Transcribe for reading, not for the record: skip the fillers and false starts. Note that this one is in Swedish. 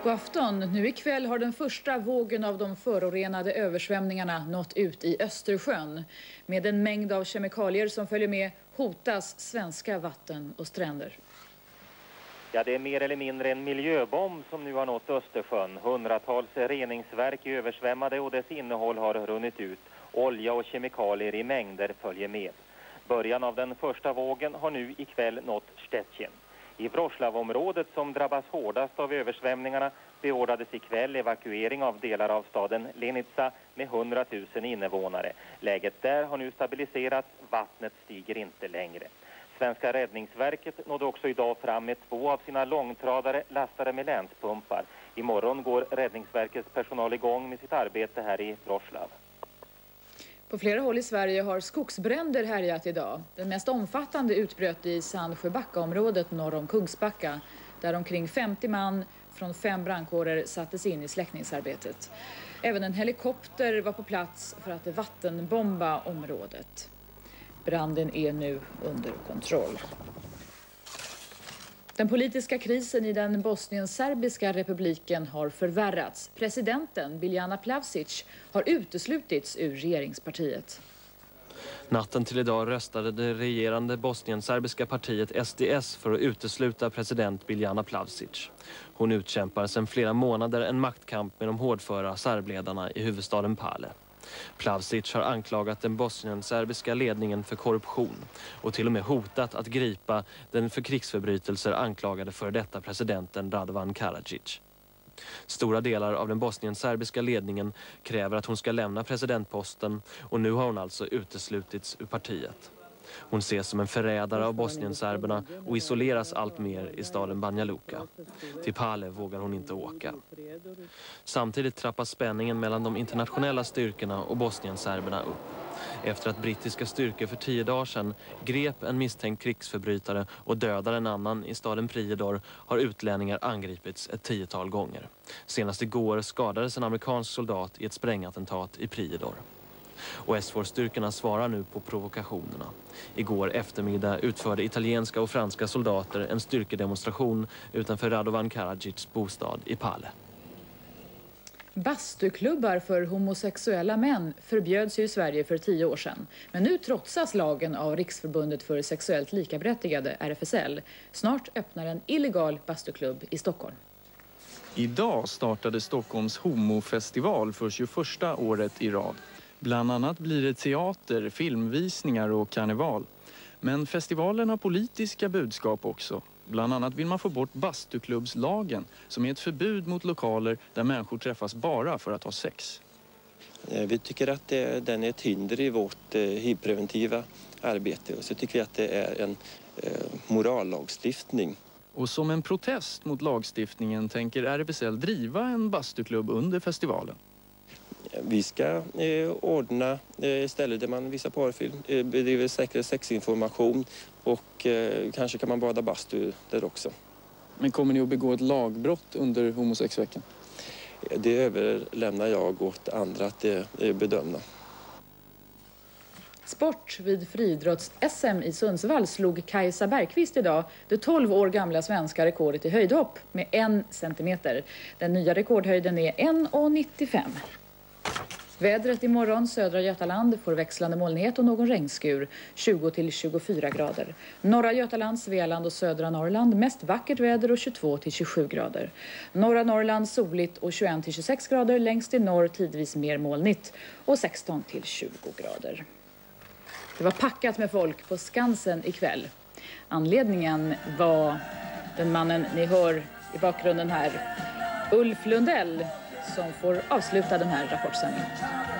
God afton. Nu ikväll har den första vågen av de förorenade översvämningarna nått ut i Östersjön. Med en mängd av kemikalier som följer med hotas svenska vatten och stränder. Ja, det är mer eller mindre en miljöbomb som nu har nått Östersjön. Hundratals reningsverk är översvämmade och dess innehåll har runnit ut. Olja och kemikalier i mängder följer med. Början av den första vågen har nu ikväll nått Stettin. I Wrocławområdet, som drabbas hårdast av översvämningarna, beordrades ikväll evakuering av delar av staden Lenica med 100 000 invånare. Läget där har nu stabiliserats, vattnet stiger inte längre. Svenska räddningsverket nådde också idag fram med 2 av sina långtradare lastade med länspumpar. Imorgon går räddningsverkets personal igång med sitt arbete här i Wrocław. På flera håll i Sverige har skogsbränder härjat idag. Den mest omfattande utbröt i Sandsjöbacka-området norr om Kungsbacka, där omkring 50 man från 5 brandkårer sattes in i släckningsarbetet. Även en helikopter var på plats för att vattenbomba området. Branden är nu under kontroll. Den politiska krisen i den bosnienserbiska republiken har förvärrats. Presidenten Biljana Plavsic har uteslutits ur regeringspartiet. Natten till idag röstade det regerande bosnienserbiska partiet SDS för att utesluta president Biljana Plavsic. Hon utkämpar sedan flera månader en maktkamp med de hårdföra serbledarna i huvudstaden Pale. Plavsic har anklagat den bosnienserbiska ledningen för korruption och till och med hotat att gripa den för krigsförbrytelser anklagade för detta presidenten Radovan Karadzic. Stora delar av den bosnienserbiska ledningen kräver att hon ska lämna presidentposten och nu har hon alltså uteslutits ur partiet. Hon ses som en förrädare av bosnienserberna och isoleras allt mer i staden Banja Luka. Till Pale vågar hon inte åka. Samtidigt trappas spänningen mellan de internationella styrkorna och bosnienserberna upp. Efter att brittiska styrkor för 10 dagar sedan grep en misstänkt krigsförbrytare och dödade en annan i staden Prijedor har utlänningar angripits ett 10-tal gånger. Senast igår skadades en amerikansk soldat i ett sprängattentat i Prijedor. Och SFOR-styrkorna svarar nu på provokationerna. Igår eftermiddag utförde italienska och franska soldater en styrkedemonstration utanför Radovan Karadzics bostad i Pale. Bastuklubbar för homosexuella män förbjöds i Sverige för 10 år sedan. Men nu trotsas lagen av Riksförbundet för sexuellt likaberättigade, RFSL. Snart öppnar en illegal bastuklubb i Stockholm. Idag startade Stockholms homofestival för 21:a året i rad. Bland annat blir det teater, filmvisningar och karneval. Men festivalen har politiska budskap också. Bland annat vill man få bort bastuklubbslagen, som är ett förbud mot lokaler där människor träffas bara för att ha sex. Vi tycker att den är ett hinder i vårt HIV-preventiva arbete, och så tycker vi att det är en morallagstiftning. Och som en protest mot lagstiftningen tänker RFSL driva en bastuklubb under festivalen. Vi ska ordna ställen där man visar porrfilm, bedriver säker sexinformation och kanske kan man bada bastu där också. Men kommer ni att begå ett lagbrott under homosexveckan? Det överlämnar jag åt andra att bedöma. Sport vid friidrotts-SM i Sundsvall slog Kajsa Bergqvist idag det 12 år gamla svenska rekordet i höjdhopp med 1 centimeter. Den nya rekordhöjden är 1,95. Vädret imorgon, södra Götaland får växlande molnighet och någon regnskur, 20-24 grader. Norra Götaland, Svealand och södra Norrland mest vackert väder och 22-27 grader. Norra Norrland soligt och 21-26 grader, längst i norr tidvis mer molnigt och 16-20 grader. Det var packat med folk på Skansen ikväll. Anledningen var den mannen ni hör i bakgrunden här, Ulf Lundell, som får avsluta den här rapportsändningen.